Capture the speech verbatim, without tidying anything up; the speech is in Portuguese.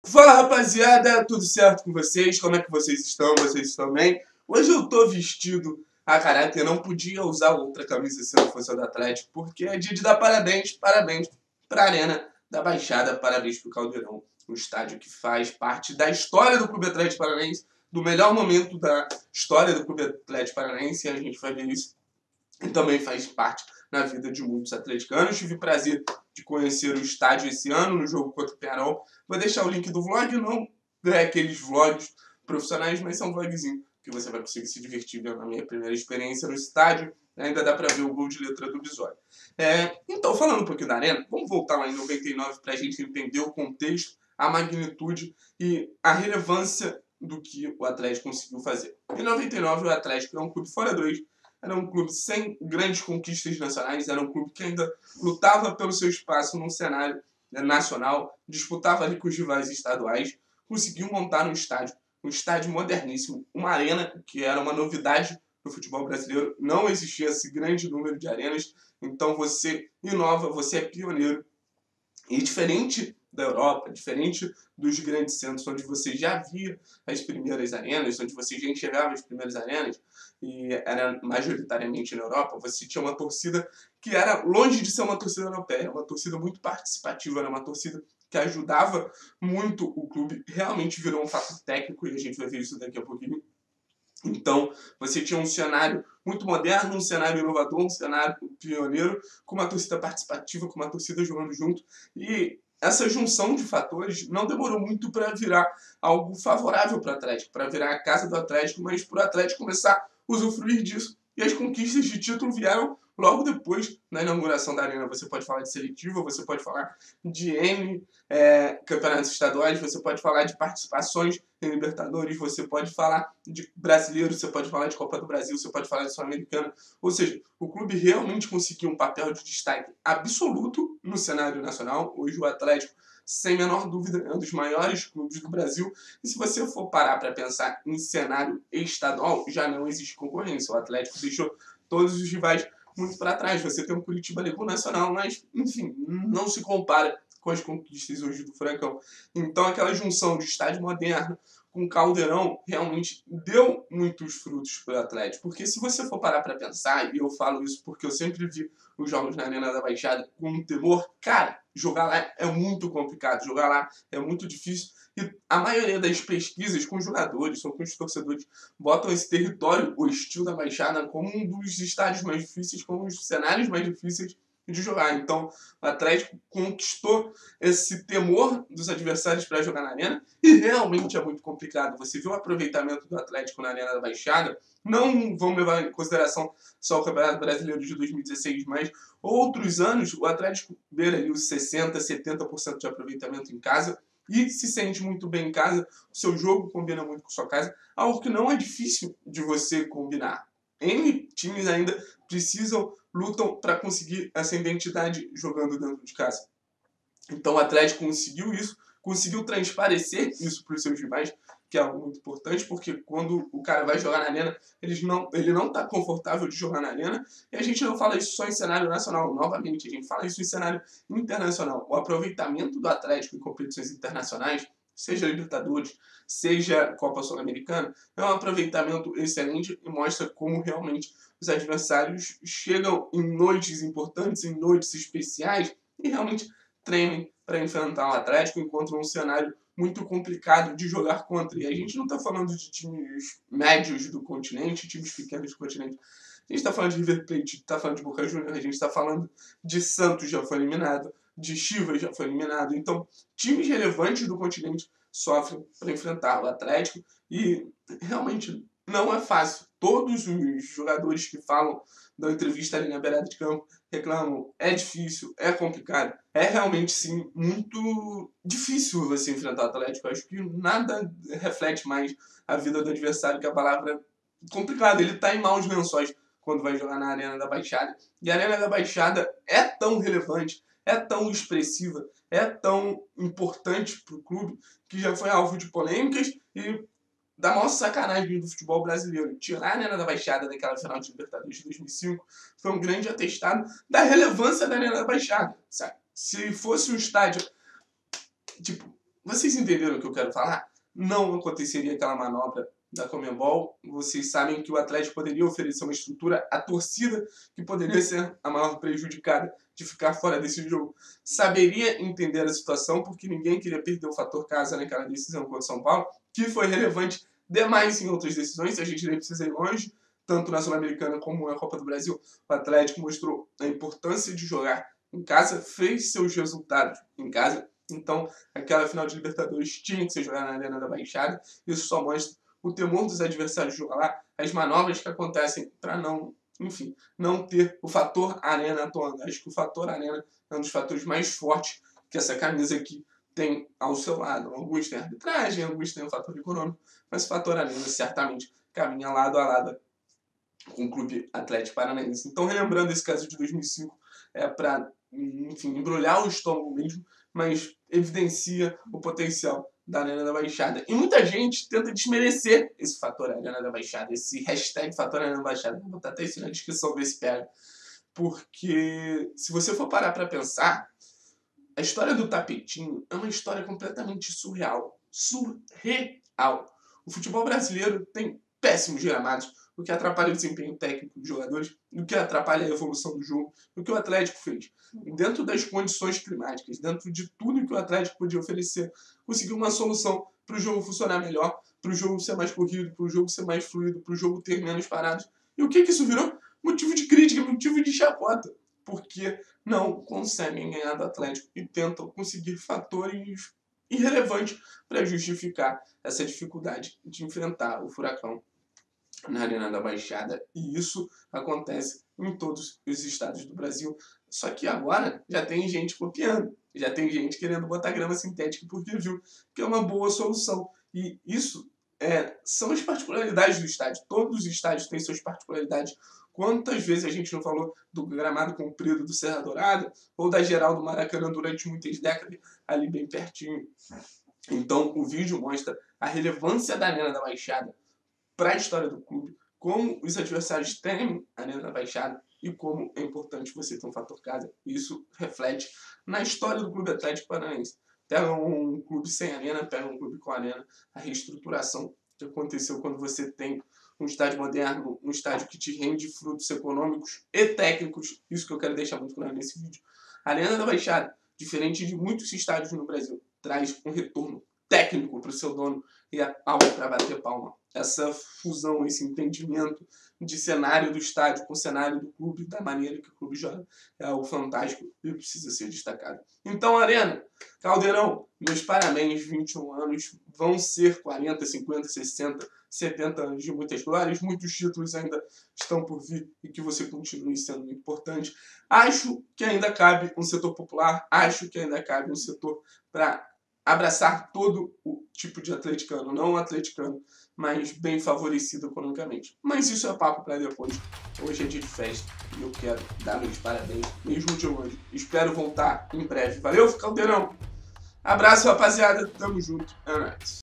Fala, rapaziada, tudo certo com vocês? Como é que vocês estão? Vocês estão bem? Hoje eu tô vestido a caráter, não podia usar outra camisa se não fosse a do Atlético, porque é dia de dar parabéns, parabéns pra Arena da Baixada, parabéns pro Caldeirão, um estádio que faz parte da história do Clube Atlético Paranaense, do melhor momento da história do Clube Atlético Paranaense, e a gente vai ver isso, e também faz parte na vida de muitos atleticanos. Tive o prazer de conhecer o estádio esse ano, no jogo contra o Penharol. Vou deixar o link do vlog, não é aqueles vlogs profissionais, mas são vlogzinhos que você vai conseguir se divertir vendo a minha primeira experiência no estádio. Ainda dá pra ver o gol de letra do Bisoli. É, então, falando um pouquinho da Arena, vamos voltar lá em noventa e nove pra gente entender o contexto, a magnitude e a relevância do que o Atlético conseguiu fazer. Em noventa e nove, o Atlético é um clube fora do eixo, era um clube sem grandes conquistas nacionais, era um clube que ainda lutava pelo seu espaço num cenário nacional, disputava ali com os rivais estaduais, conseguiu montar um estádio, um estádio moderníssimo, uma arena que era uma novidade no futebol brasileiro, não existia esse grande número de arenas, então você inova, você é pioneiro. E diferente da Europa, diferente dos grandes centros onde você já via as primeiras arenas, onde você já enxergava as primeiras arenas, e era majoritariamente na Europa, você tinha uma torcida que era longe de ser uma torcida europeia, uma torcida muito participativa, era uma torcida que ajudava muito o clube, realmente virou um fator técnico, e a gente vai ver isso daqui a pouquinho. Então, você tinha um cenário muito moderno, um cenário inovador, um cenário pioneiro, com uma torcida participativa, com uma torcida jogando junto. E essa junção de fatores não demorou muito para virar algo favorável para o Atlético, para virar a casa do Atlético, mas para o Atlético começar a usufruir disso. E as conquistas de título vieram logo depois, na inauguração da Arena. Você pode falar de seletiva, você pode falar de N é, campeonatos estaduais, você pode falar de participações em Libertadores, você pode falar de brasileiro, você pode falar de Copa do Brasil, você pode falar de Sul-Americana. Ou seja, o clube realmente conseguiu um papel de destaque absoluto no cenário nacional. Hoje o Atlético, sem menor dúvida, é um dos maiores clubes do Brasil. E se você for parar para pensar em cenário estadual, já não existe concorrência. O Atlético deixou todos os rivais muito para trás. Você tem o Curitiba ali com o Nacional, mas, enfim, não se compara com as conquistas hoje do Furacão. Então, aquela junção de estádio moderno com Caldeirão realmente deu muitos frutos para o Atlético. Porque se você for parar para pensar, e eu falo isso porque eu sempre vi os jogos na Arena da Baixada com um temor, cara, jogar lá é muito complicado, jogar lá é muito difícil. E a maioria das pesquisas com os jogadores ou com os torcedores botam esse território hostil da Baixada como um dos estádios mais difíceis, como um dos cenários mais difíceis de jogar. Então, o Atlético conquistou esse temor dos adversários para jogar na Arena e realmente é muito complicado. Você viu o aproveitamento do Atlético na Arena da Baixada, não vamos levar em consideração só o Campeonato Brasileiro de dois mil e dezesseis, mas outros anos o Atlético beira ali os sessenta, setenta por cento de aproveitamento em casa e se sente muito bem em casa, o seu jogo combina muito com sua casa, algo que não é difícil de você combinar. N times ainda precisam, lutam para conseguir essa identidade jogando dentro de casa. Então o Atlético conseguiu isso, conseguiu transparecer isso para os seus rivais, que é algo muito importante, porque quando o cara vai jogar na Arena, ele não ele não está confortável de jogar na Arena, e a gente não fala isso só em cenário nacional, novamente, a gente fala isso em cenário internacional. O aproveitamento do Atlético em competições internacionais, seja Libertadores, seja Copa Sul-Americana, é um aproveitamento excelente e mostra como realmente os adversários chegam em noites importantes, em noites especiais, e realmente tremem para enfrentar o Atlético, encontram um cenário muito complicado de jogar contra. E a gente não está falando de times médios do continente, times pequenos do continente. A gente está falando de River Plate, está falando de Boca Juniors, a gente está falando de Santos, já foi eliminado, de Chivas já foi eliminado. Então, times relevantes do continente sofrem para enfrentar o Atlético e realmente não é fácil. Todos os jogadores que falam da entrevista ali na beirada de campo reclamam, é difícil, é complicado. É realmente, sim, muito difícil você enfrentar o Atlético. Eu acho que nada reflete mais a vida do adversário que a palavra complicada. Ele está em maus lençóis quando vai jogar na Arena da Baixada. E a Arena da Baixada é tão relevante, é tão expressiva, é tão importante para o clube, que já foi alvo de polêmicas e da maior sacanagem do futebol brasileiro. Tirar a Arena da Baixada daquela final de Libertadores de dois mil e cinco foi um grande atestado da relevância da Arena da Baixada, sabe? Se fosse um estádio, tipo, vocês entenderam o que eu quero falar? Não aconteceria aquela manobra da Conmebol. Vocês sabem que o Atlético poderia oferecer uma estrutura, a torcida, que poderia ser a maior prejudicada de ficar fora desse jogo, saberia entender a situação, porque ninguém queria perder o fator casa naquela decisão contra o São Paulo, que foi relevante demais em outras decisões, a gente nem precisa ir longe, tanto na Sul-Americana como na Copa do Brasil. O Atlético mostrou a importância de jogar em casa, fez seus resultados em casa. Então, aquela final de Libertadores tinha que ser jogada na Arena da Baixada. Isso só mostra o temor dos adversários de jogar lá, as manobras que acontecem para não, enfim, não ter o fator Arena atuando. Acho que o fator Arena é um dos fatores mais fortes que essa camisa aqui tem ao seu lado. Alguns têm arbitragem, alguns têm o fator econômico, mas o fator Arena certamente caminha lado a lado com o Clube Atlético Paranaense. Então, relembrando esse caso de dois mil e cinco, é para, enfim, embrulhar o estômago mesmo, mas evidencia o potencial da Arena da Baixada. E muita gente tenta desmerecer esse fator Arena da Baixada, esse hashtag fator Arena da Baixada. Vou botar até isso na descrição, ver se pega. Porque, se você for parar para pensar, a história do tapetinho é uma história completamente surreal. Surreal. O futebol brasileiro tem péssimos gramados, o que atrapalha o desempenho técnico dos jogadores, o que atrapalha a evolução do jogo, o que o Atlético fez. Dentro das condições climáticas, dentro de tudo que o Atlético podia oferecer, conseguiu uma solução para o jogo funcionar melhor, para o jogo ser mais corrido, para o jogo ser mais fluido, para o jogo ter menos paradas. E o que, que isso virou? Motivo de crítica, motivo de chacota. Porque não conseguem ganhar do Atlético e tentam conseguir fatores irrelevantes para justificar essa dificuldade de enfrentar o Furacão na Arena da Baixada. E isso acontece em todos os estados do Brasil. Só que agora já tem gente copiando, já tem gente querendo botar grama sintética porque viu que é uma boa solução. E isso é, são as particularidades do estádio. Todos os estádios têm suas particularidades. Quantas vezes a gente não falou do gramado comprido do Serra Dourada ou da geral do Maracanã durante muitas décadas, ali bem pertinho. Então o vídeo mostra a relevância da Arena da Baixada para a história do clube, como os adversários temem a Arena da Baixada e como é importante você ter um fator casa. Isso reflete na história do Clube Atlético Paranaense. Pega um clube sem arena, pega um clube com arena, a reestruturação que aconteceu quando você tem um estádio moderno, um estádio que te rende frutos econômicos e técnicos. Isso que eu quero deixar muito claro nesse vídeo. A Arena da Baixada, diferente de muitos estádios no Brasil, traz um retorno técnico para o seu dono e a alma para bater palma. Essa fusão, esse entendimento de cenário do estádio com o cenário do clube, da maneira que o clube joga, é algo fantástico e precisa ser destacado. Então, Arena, Caldeirão, meus parabéns, vinte e um anos, vão ser quarenta, cinquenta, sessenta, setenta anos de muitas glórias, muitos títulos ainda estão por vir e que você continue sendo importante. Acho que ainda cabe um setor popular, acho que ainda cabe um setor para abraçar todo o tipo de atleticano, não um atleticano, mas bem favorecido economicamente. Mas isso é papo para depois. Hoje é dia de festa e eu quero dar meus parabéns, mesmo de hoje. Espero voltar em breve. Valeu, Caldeirão! Abraço, rapaziada. Tamo junto. É nóis.